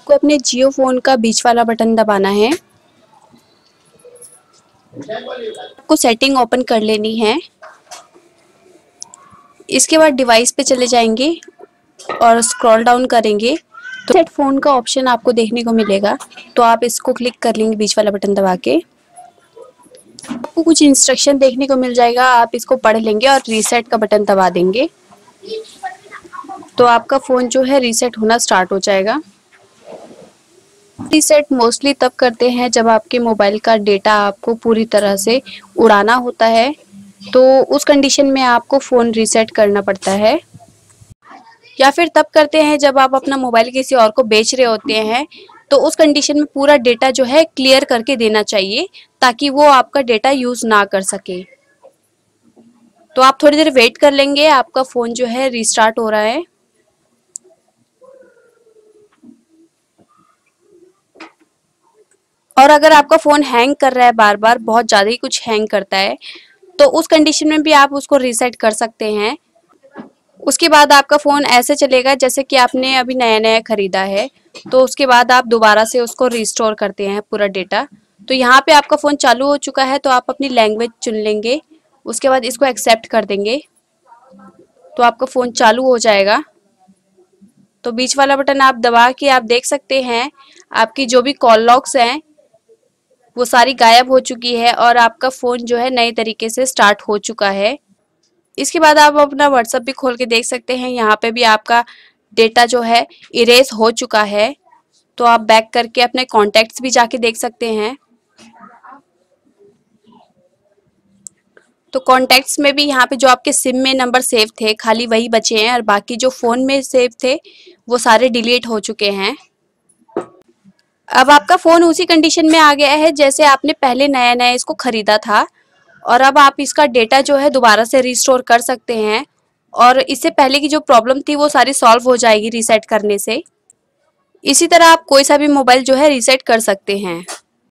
आपको अपने जियो फ़ोन का बीच वाला बटन दबाना है। आपको सेटिंग ओपन कर लेनी है। इसके बाद डिवाइस पे चले जाएंगे और स्क्रॉल डाउन करेंगे तो सेट फ़ोन का ऑप्शन आपको देखने को मिलेगा, तो आप इसको क्लिक कर लेंगे बीच वाला बटन दबा के। आपको कुछ इंस्ट्रक्शन देखने को मिल जाएगा, आप इसको पढ़ लेंगे और रीसेट का बटन दबा देंगे तो आपका फ़ोन जो है रीसेट होना स्टार्ट हो जाएगा। रीसेट मोस्टली तब करते हैं जब आपके मोबाइल का डेटा आपको पूरी तरह से उड़ाना होता है, तो उस कंडीशन में आपको फ़ोन रीसेट करना पड़ता है। या फिर तब करते हैं जब आप अपना मोबाइल किसी और को बेच रहे होते हैं, तो उस कंडीशन में पूरा डेटा जो है क्लियर करके देना चाहिए ताकि वो आपका डेटा यूज़ ना कर सके। तो आप थोड़ी देर वेट कर लेंगे, आपका फ़ोन जो है रीस्टार्ट हो रहा है। और अगर आपका फ़ोन हैंग कर रहा है, बार बार बहुत ज़्यादा ही कुछ हैंग करता है, तो उस कंडीशन में भी आप उसको रीसेट कर सकते हैं। उसके बाद आपका फ़ोन ऐसे चलेगा जैसे कि आपने अभी नया नया ख़रीदा है, तो उसके बाद आप दोबारा से उसको रिस्टोर करते हैं पूरा डेटा। तो यहाँ पे आपका फ़ोन चालू हो चुका है, तो आप अपनी लैंग्वेज चुन लेंगे, उसके बाद इसको एक्सेप्ट कर देंगे तो आपका फ़ोन चालू हो जाएगा। तो बीच वाला बटन आप दबा के आप देख सकते हैं आपकी जो भी कॉल लॉग्स हैं वो सारी गायब हो चुकी है और आपका फ़ोन जो है नए तरीके से स्टार्ट हो चुका है। इसके बाद आप अपना व्हाट्सएप भी खोल के देख सकते हैं, यहाँ पे भी आपका डेटा जो है इरेज हो चुका है। तो आप बैक करके अपने कॉन्टैक्ट्स भी जाके देख सकते हैं। तो कॉन्टैक्ट्स में भी यहाँ पे जो आपके सिम में नंबर सेव थे खाली वही बचे हैं और बाकी जो फ़ोन में सेव थे वो सारे डिलीट हो चुके हैं। अब आपका फ़ोन उसी कंडीशन में आ गया है जैसे आपने पहले नया नया इसको ख़रीदा था और अब आप इसका डेटा जो है दोबारा से रिस्टोर कर सकते हैं और इससे पहले की जो प्रॉब्लम थी वो सारी सॉल्व हो जाएगी रीसेट करने से। इसी तरह आप कोई सा भी मोबाइल जो है रीसेट कर सकते हैं।